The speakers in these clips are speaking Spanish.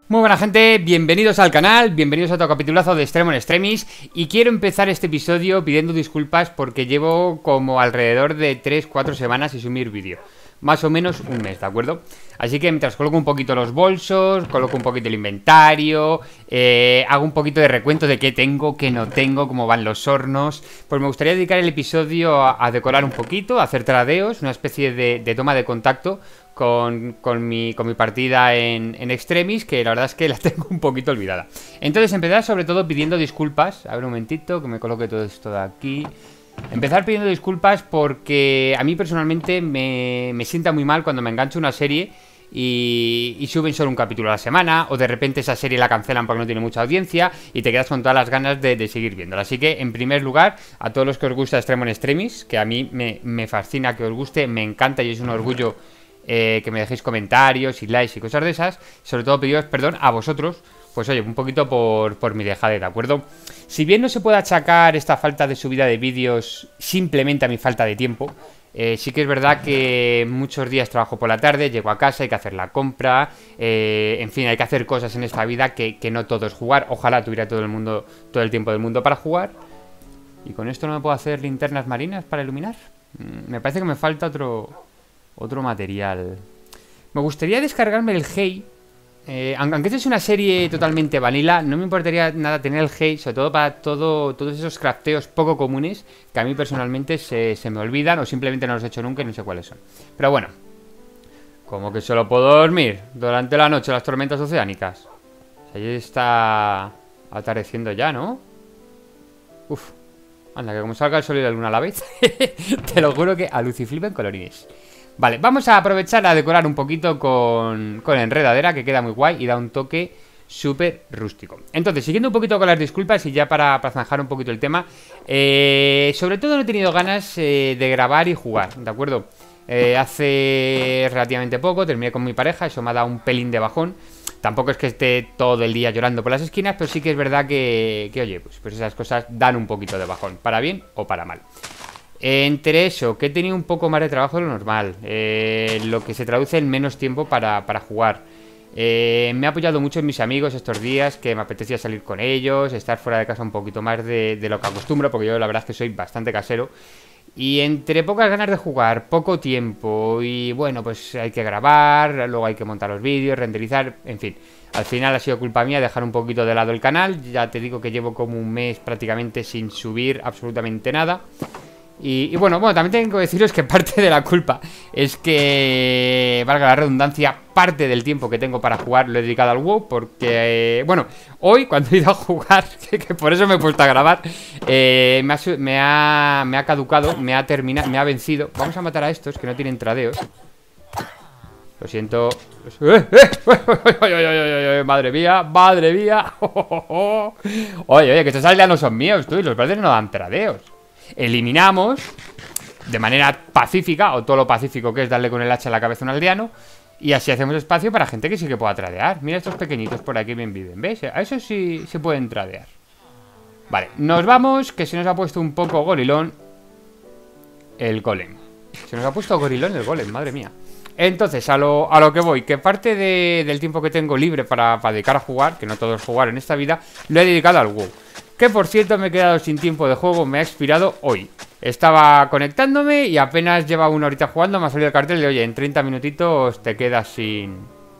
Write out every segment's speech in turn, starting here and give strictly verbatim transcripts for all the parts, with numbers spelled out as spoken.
Muy buena gente, bienvenidos al canal, bienvenidos a otro capitulazo de Extremo en Extremis. Y quiero empezar este episodio pidiendo disculpas porque llevo como alrededor de tres cuatro semanas sin subir vídeo. Más o menos un mes, ¿de acuerdo? Así que mientras coloco un poquito los bolsos, coloco un poquito el inventario, eh, hago un poquito de recuento de qué tengo, qué no tengo, cómo van los hornos, pues me gustaría dedicar el episodio a, a decorar un poquito, a hacer tradeos, una especie de, de toma de contacto con, con, mi, con mi partida en, en Extremis, que la verdad es que la tengo un poquito olvidada. Entonces empezar sobre todo pidiendo disculpas. A ver un momentito, que me coloque todo esto de aquí. Empezar pidiendo disculpas porque a mí personalmente me, me sienta muy mal cuando me engancho una serie y, y suben solo un capítulo a la semana, o de repente esa serie la cancelan porque no tiene mucha audiencia y te quedas con todas las ganas de, de seguir viéndola. Así que, en primer lugar, a todos los que os gusta Extremo en Extremis, que a mí me, me fascina que os guste, me encanta y es un orgullo eh, que me dejéis comentarios y likes y cosas de esas. Sobre todo pediros perdón a vosotros, pues oye, un poquito por, por mi dejadez, ¿de acuerdo? Si bien no se puede achacar esta falta de subida de vídeos simplemente a mi falta de tiempo, eh, sí que es verdad que muchos días trabajo por la tarde, llego a casa, hay que hacer la compra, eh, en fin, hay que hacer cosas en esta vida que, que no todo es jugar. Ojalá tuviera todo el mundo, todo el tiempo del mundo para jugar. ¿Y con esto no me puedo hacer linternas marinas para iluminar? Mm, me parece que me falta otro, otro material. Me gustaría descargarme el Hey. Eh, aunque esta es una serie totalmente vanilla, no me importaría nada tener el Hey, sobre todo para todo, todos esos crafteos poco comunes que a mí personalmente se, se me olvidan o simplemente no los he hecho nunca y no sé cuáles son. Pero bueno, como que solo puedo dormir durante la noche las tormentas oceánicas. Ahí está atardeciendo ya, ¿no? Uf, anda, que como salga el sol y la luna a la vez, te lo juro que a luciflipen colorines. Vale, vamos a aprovechar a decorar un poquito con, con enredadera, que queda muy guay y da un toque súper rústico. Entonces, siguiendo un poquito con las disculpas y ya para, para zanjar un poquito el tema, eh, sobre todo no he tenido ganas eh, de grabar y jugar, ¿de acuerdo? Eh, hace relativamente poco terminé con mi pareja, eso me ha dado un pelín de bajón. Tampoco es que esté todo el día llorando por las esquinas, pero sí que es verdad que, que oye, pues, pues esas cosas dan un poquito de bajón, para bien o para mal. Entre eso, que he tenido un poco más de trabajo de lo normal, eh, lo que se traduce en menos tiempo para, para jugar. Eh, me ha apoyado mucho en mis amigos estos días, que me apetecía salir con ellos, estar fuera de casa un poquito más de, de lo que acostumbro, porque yo la verdad es que soy bastante casero. Y entre pocas ganas de jugar, poco tiempo y bueno, pues hay que grabar, luego hay que montar los vídeos, renderizar, en fin. Al final ha sido culpa mía dejar un poquito de lado el canal, ya te digo que llevo como un mes prácticamente sin subir absolutamente nada. Y, y bueno, bueno, también tengo que deciros que parte de la culpa es que, valga la redundancia, parte del tiempo que tengo para jugar lo he dedicado al WoW. Porque, eh, bueno, hoy cuando he ido a jugar, que, que por eso me he puesto a grabar, eh, me, ha, me, ha, me ha caducado, me ha terminado, me ha vencido. Vamos a matar a estos que no tienen tradeos. Lo siento. ¡Eh, eh! ¡Madre mía! ¡Madre mía! Oye, oye, que estos aldeanos son míos, tú, y los verdes no dan tradeos. Eliminamos de manera pacífica, o todo lo pacífico que es darle con el hacha a la cabeza a un aldeano. Y así hacemos espacio para gente que sí que pueda tradear. Mira estos pequeñitos por aquí bien viven, ¿ves? A eso sí se pueden tradear. Vale, nos vamos, que se nos ha puesto un poco gorilón el golem. Se nos ha puesto gorilón el golem, madre mía. Entonces, a lo, a lo que voy, que parte de, del tiempo que tengo libre para, para dedicar a jugar, que no todo es jugar en esta vida, lo he dedicado al WoW. Que por cierto me he quedado sin tiempo de juego, me ha expirado hoy. Estaba conectándome y apenas lleva una horita jugando, me ha salido el cartel de oye, en treinta minutitos te quedas sin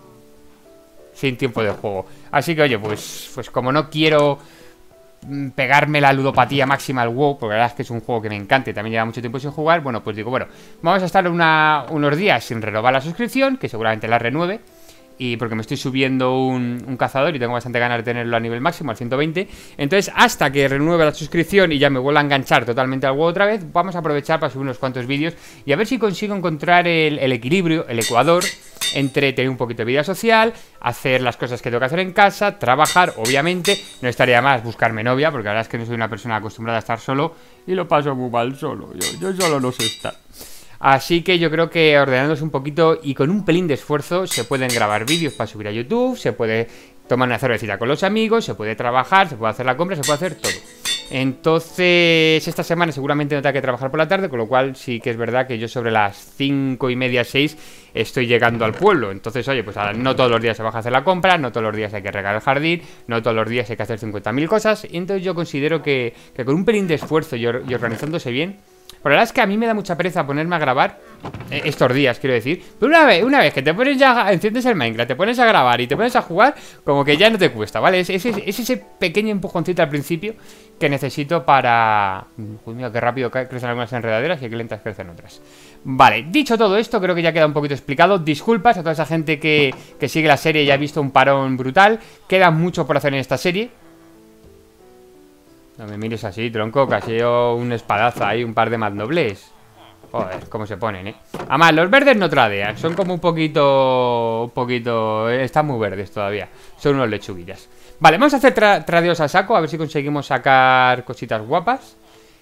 sin tiempo de juego. Así que oye, pues, pues como no quiero pegarme la ludopatía máxima al WoW, porque la verdad es que es un juego que me encanta y también lleva mucho tiempo sin jugar, bueno, pues digo, bueno, vamos a estar una, unos días sin renovar la suscripción, que seguramente la renueve. Y porque me estoy subiendo un, un cazador y tengo bastante ganas de tenerlo a nivel máximo, al ciento veinte. Entonces, hasta que renueve la suscripción y ya me vuelva a enganchar totalmente al juego otra vez, vamos a aprovechar para subir unos cuantos vídeos y a ver si consigo encontrar el, el equilibrio, el ecuador, entre tener un poquito de vida social, hacer las cosas que tengo que hacer en casa, trabajar, obviamente. No estaría más buscarme novia, porque la verdad es que no soy una persona acostumbrada a estar solo y lo paso muy mal solo. Yo, yo solo no sé estar. Así que yo creo que ordenándose un poquito y con un pelín de esfuerzo se pueden grabar vídeos para subir a YouTube, se puede tomar una cervecita con los amigos, se puede trabajar, se puede hacer la compra, se puede hacer todo. Entonces, esta semana seguramente no tengo que trabajar por la tarde, con lo cual sí que es verdad que yo sobre las cinco y media, seis estoy llegando al pueblo. Entonces, oye, pues ahora, no todos los días se baja a hacer la compra, no todos los días hay que regar el jardín, no todos los días hay que hacer cincuenta mil cosas. Y entonces yo considero que, que con un pelín de esfuerzo y, or y organizándose bien. Pero la verdad es que a mí me da mucha pereza ponerme a grabar eh, estos días, quiero decir. Pero una vez, una vez que te pones ya, enciendes el Minecraft, te pones a grabar y te pones a jugar, como que ya no te cuesta, ¿vale? Es, es, es ese pequeño empujoncito al principio que necesito para... Uy, mira, qué rápido crecen algunas enredaderas y qué lentas crecen otras. Vale, dicho todo esto, creo que ya queda un poquito explicado. Disculpas a toda esa gente que, que sigue la serie y ha visto un parón brutal. Queda mucho por hacer en esta serie. No me mires así, tronco, que ha sido un espadazo ahí, un par de mandobles. Joder, cómo se ponen, eh. Además, los verdes no tradean, son como un poquito... Un poquito... Están muy verdes todavía. Son unos lechuguillas. Vale, vamos a hacer tra tradeos a saco, a ver si conseguimos sacar cositas guapas.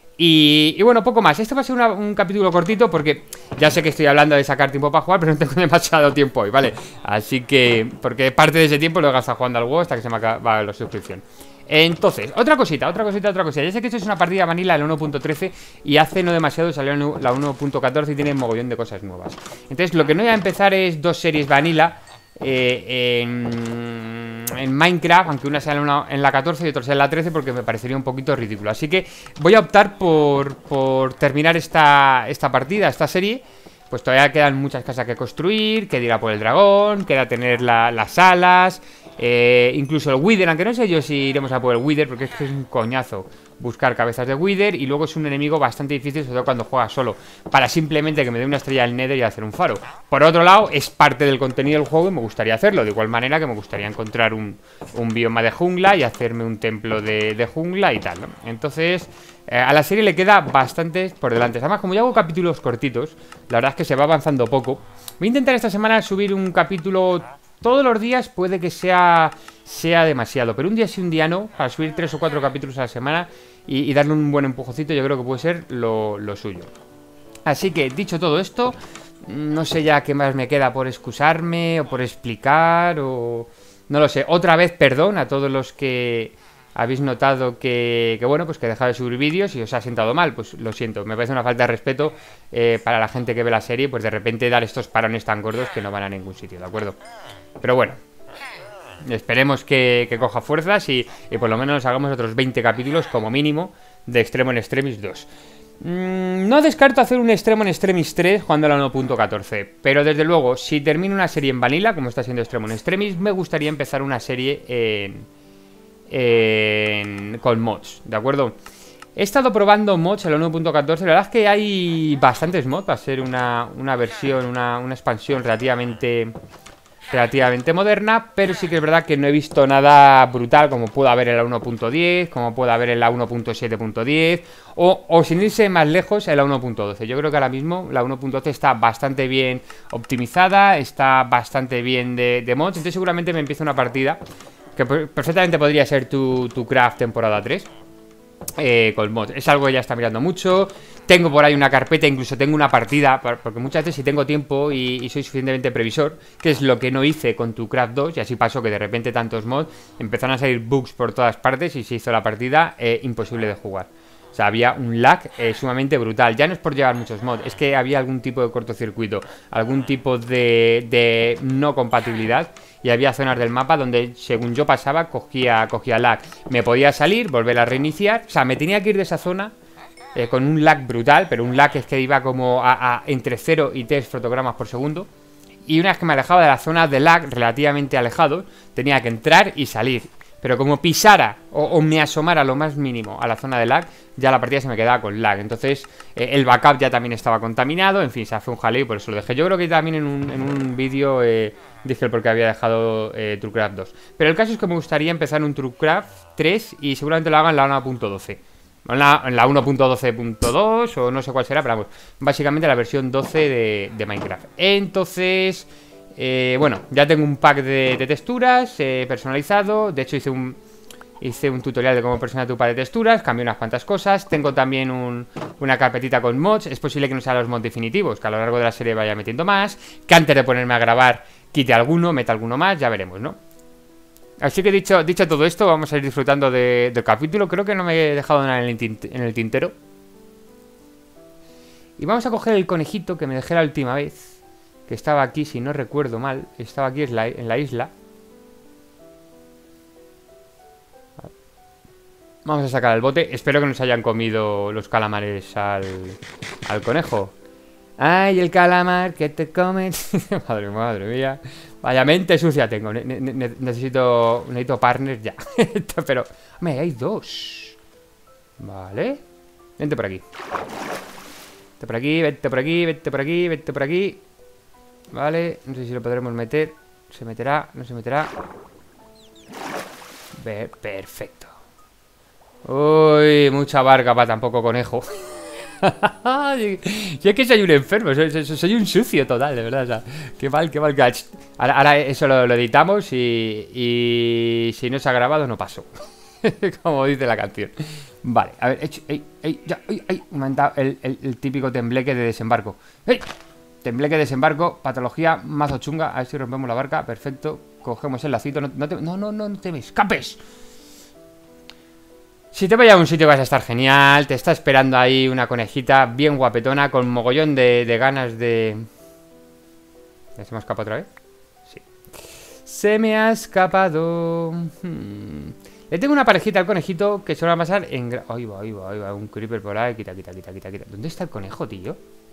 Y, y bueno, poco más. Este va a ser una, un capítulo cortito porque ya sé que estoy hablando de sacar tiempo para jugar, pero no tengo demasiado tiempo hoy, ¿vale? Así que... Porque parte de ese tiempo lo he gastado jugando al juego hasta que se me acaba la suscripción. Entonces, otra cosita, otra cosita, otra cosita. Ya sé que esto es una partida vanilla en la uno punto trece y hace no demasiado salió la uno punto catorce y tiene un mogollón de cosas nuevas. Entonces, lo que no voy a empezar es dos series vanilla eh, en, en Minecraft, aunque una sea en, una, en la catorce y otra sea en la trece, porque me parecería un poquito ridículo. Así que voy a optar por, por terminar esta, esta partida, esta serie. Pues todavía quedan muchas casas que construir, queda ir a por el dragón, queda tener la, las alas, eh, incluso el Wither, aunque no sé yo si iremos a por el Wither, porque es que es un coñazo buscar cabezas de Wither, y luego es un enemigo bastante difícil, sobre todo cuando juegas solo, para simplemente que me dé una estrella al Nether y hacer un faro. Por otro lado, es parte del contenido del juego y me gustaría hacerlo, de igual manera que me gustaría encontrar un, un bioma de jungla y hacerme un templo de, de jungla y tal, ¿no? Entonces... Eh, a la serie le queda bastante por delante. Además, como ya hago capítulos cortitos, la verdad es que se va avanzando poco. Voy a intentar esta semana subir un capítulo todos los días. Puede que sea, sea demasiado, pero un día sí, un día no. Para subir tres o cuatro capítulos a la semana y, y darle un buen empujocito, yo creo que puede ser lo, lo suyo. Así que, dicho todo esto, no sé ya qué más me queda por excusarme o por explicar o... No lo sé. Otra vez, perdón a todos los que... habéis notado que, que, bueno, pues que he dejado de subir vídeos y os ha sentado mal, pues lo siento, me parece una falta de respeto eh, para la gente que ve la serie, pues de repente dar estos parones tan gordos que no van a ningún sitio, ¿de acuerdo? Pero bueno, esperemos que, que coja fuerzas y, y por lo menos hagamos otros veinte capítulos como mínimo de Extremo en Extremis dos. Mm, no descarto hacer un Extremo en Extremis tres jugando a la uno punto catorce, pero desde luego, si termino una serie en Vanilla, como está siendo Extremo en Extremis, me gustaría empezar una serie en... En, con mods, ¿de acuerdo? He estado probando mods en la uno punto catorce. La verdad es que hay bastantes mods. Va a ser una, una versión, una, una expansión relativamente Relativamente moderna, pero sí que es verdad que no he visto nada brutal como puede haber en la uno punto diez, como puede haber en la uno punto siete punto diez o, o sin irse más lejos en la uno punto doce. Yo creo que ahora mismo la uno punto doce está bastante bien optimizada, está bastante bien de, de mods. Entonces seguramente me empieza una partida que perfectamente podría ser tu, tu Craft temporada tres eh, con mods. Es algo que ya está mirando mucho. Tengo por ahí una carpeta, incluso tengo una partida, porque muchas veces si tengo tiempo y, y soy suficientemente previsor, que es lo que no hice con tu Craft dos, y así pasó que de repente tantos mods, empezaron a salir bugs por todas partes y se hizo la partida eh, imposible de jugar. O sea, había un lag eh, sumamente brutal. Ya no es por llevar muchos mods, es que había algún tipo de cortocircuito, algún tipo de, de no compatibilidad. Y había zonas del mapa donde, según yo pasaba, cogía, cogía lag. Me podía salir, volver a reiniciar. O sea, me tenía que ir de esa zona eh, con un lag brutal, pero un lag es que iba como a, a entre cero y tres fotogramas por segundo. Y una vez que me alejaba de la zona de lag relativamente alejado, tenía que entrar y salir. Pero como pisara o, o me asomara lo más mínimo a la zona de lag, ya la partida se me quedaba con lag. Entonces eh, el backup ya también estaba contaminado. En fin, se hace un jaleo y por eso lo dejé. Yo creo que también en un, en un vídeo eh, dije el por qué había dejado eh, TrueCraft dos. Pero el caso es que me gustaría empezar un TrueCraft tres y seguramente lo haga en la uno punto doce. En la, en la uno punto doce punto dos o no sé cuál será, pero vamos, básicamente la versión doce de, de Minecraft. Entonces... Eh, bueno, ya tengo un pack de, de texturas eh, personalizado. De hecho hice un, hice un tutorial de cómo personalizar tu pack de texturas. Cambié unas cuantas cosas. Tengo también un, una carpetita con mods. Es posible que no sean los mods definitivos, que a lo largo de la serie vaya metiendo más, que antes de ponerme a grabar quite alguno, meta alguno más, ya veremos, ¿no? Así que dicho, dicho todo esto, vamos a ir disfrutando de, del capítulo. Creo que no me he dejado nada en el, tinte, en el tintero. Y vamos a coger el conejito que me dejé la última vez, que estaba aquí, si no recuerdo mal. Estaba aquí en la, en la isla. Vamos a sacar el bote. Espero que nos hayan comido los calamares al, al conejo. ¡Ay, el calamar que te comen! Madre, madre mía. Vaya mente sucia tengo. Ne ne necesito, necesito partners ya. Pero, hombre, hay dos. Vale. Vente por aquí. Vete por aquí, vete por aquí, vete por aquí, vete por aquí. Vale, no sé si lo podremos meter. ¿Se meterá? ¿No se meterá? Be perfecto. Uy, mucha barca para tan poco conejo. Yo es que soy un enfermo, soy, soy, soy un sucio total, de verdad. O sea, qué mal, qué mal. Ahora, ahora eso lo, lo editamos y, y si no se ha grabado no pasó. Como dice la canción. Vale, a ver, hecho, ey, ey, ya, ey, ey, me han dado el, el, el típico tembleque de desembarco. ¡Ey! Tembleque de desembarco, patología, mazo chunga. A ver si rompemos la barca, perfecto. Cogemos el lacito, no, no, te, no, no, no, no te me escapes. Si te vayas a un sitio vas a estar genial. Te está esperando ahí una conejita bien guapetona, con mogollón de, de ganas de... ¿Ya se me ha escapado otra vez? Sí. Se me ha escapado. Hmm. Le tengo una parejita al conejito que se va a pasar en... Gra... Ahí va, ahí va, ahí va. Un creeper por ahí. Quita, quita, quita, quita, quita. ¿Dónde está el conejo, tío?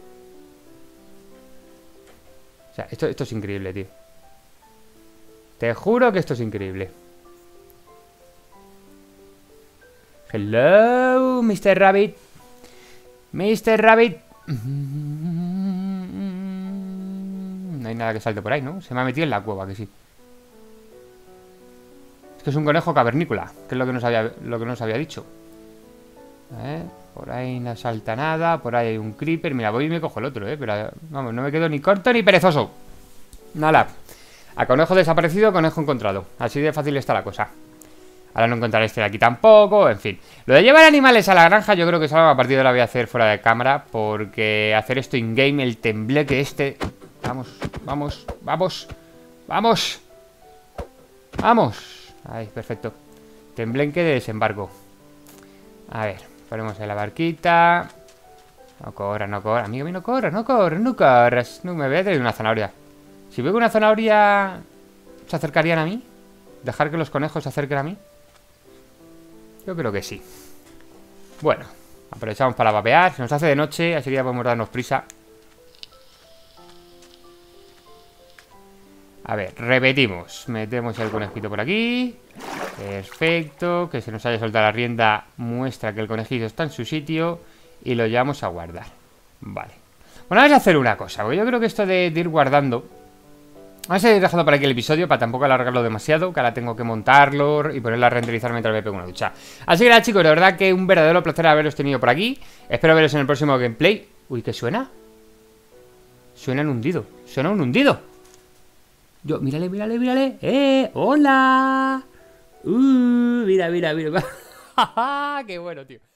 O sea, esto, esto es increíble, tío. Te juro que esto es increíble. Hello, mister Rabbit. mister Rabbit. No hay nada que salte por ahí, ¿no? Se me ha metido en la cueva, que sí. Es que es un conejo cavernícola, que es lo que nos había, lo que nos había dicho. A ver, por ahí no salta nada. Por ahí hay un creeper. Mira, voy y me cojo el otro, ¿eh? Pero vamos, no me quedo ni corto ni perezoso. Nada. A conejo desaparecido, conejo encontrado. Así de fácil está la cosa. Ahora no encontraré este de aquí tampoco, en fin. Lo de llevar animales a la granja yo creo que es algo que a partir de ahora voy a hacer fuera de cámara. Porque hacer esto in-game, el tembleque este... Vamos, vamos, vamos, vamos. Vamos. Ahí, perfecto. Tembleque de desembarco. A ver, ponemos ahí la barquita. No corras, no corras, amigo mío, no corras, no corras, no corras. No me voy a traer una zanahoria. Si veo que una zanahoria se acercarían a mí, dejar que los conejos se acerquen a mí. Yo creo que sí. Bueno, aprovechamos para vapear. Se nos hace de noche, así que ya podemos darnos prisa. A ver, repetimos. Metemos el conejito por aquí. Perfecto. Que se nos haya soltado la rienda muestra que el conejito está en su sitio. Y lo llevamos a guardar. Vale. Bueno, vamos a hacer una cosa, porque yo creo que esto de, de ir guardando... Vamos a ir dejando por aquí el episodio para tampoco alargarlo demasiado, que ahora tengo que montarlo y ponerlo a renderizar mientras me pego una ducha. Así que nada, chicos, de verdad que un verdadero placer haberos tenido por aquí. Espero veros en el próximo gameplay. Uy, ¿qué suena? Suena un hundido. Suena un hundido. Yo, mírale, mírale, mírale. ¡Eh! ¡Hola! ¡Uh! Mira, mira, mira. ¡Qué bueno, tío!